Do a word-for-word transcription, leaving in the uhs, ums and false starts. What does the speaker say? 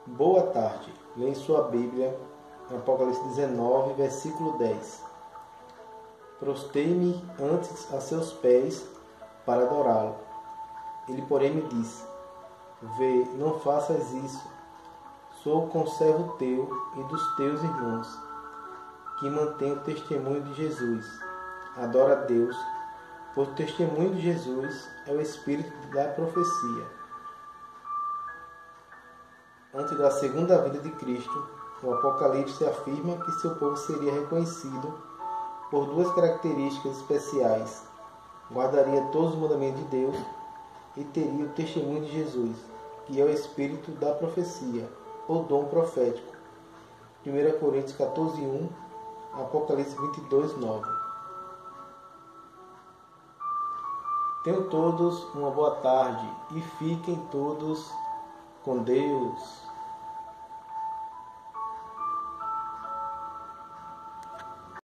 Boa tarde. Leia em sua Bíblia, Apocalipse dezenove, versículo dez. Prostei-me antes a seus pés para adorá-lo. Ele, porém, me disse: Vê, não faças isso. Sou conservo teu e dos teus irmãos, que mantém o testemunho de Jesus. Adora a Deus, pois o testemunho de Jesus é o espírito da profecia. Antes da segunda vinda de Cristo, o Apocalipse afirma que seu povo seria reconhecido por duas características especiais: guardaria todos os mandamentos de Deus e teria o testemunho de Jesus, que é o espírito da profecia, ou dom profético. primeira Coríntios quatorze, um, Apocalipse vinte e dois, nove. Tenham todos uma boa tarde e fiquem todos com Deus.